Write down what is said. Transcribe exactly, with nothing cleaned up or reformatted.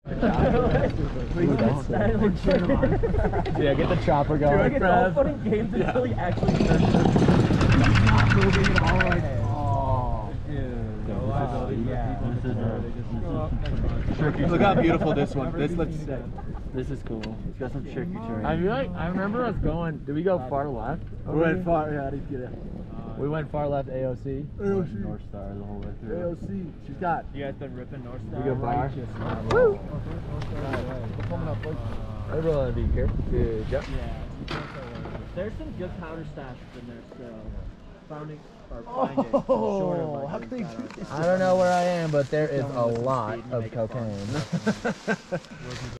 Yeah, get the chopper going. Dude, it's all fun and games until he actually turns it. He's not moving at all right now. Look how beautiful this one. This looks sick. This is cool. It's got some charcuterie. I feel like I remember us going. Did we go far left? We went far. Yeah, I didn't get it. We went far left. A O C. A O C. North Star the whole way through. A O C. She's got. You guys been ripping North Star? We go far. Woo! Hey, brother, be here. Good job. Yeah. There's some good powder stashes in there still. Founding or finding. Oh, how can they do this? I don't know where I am, but there is a lot of cocaine.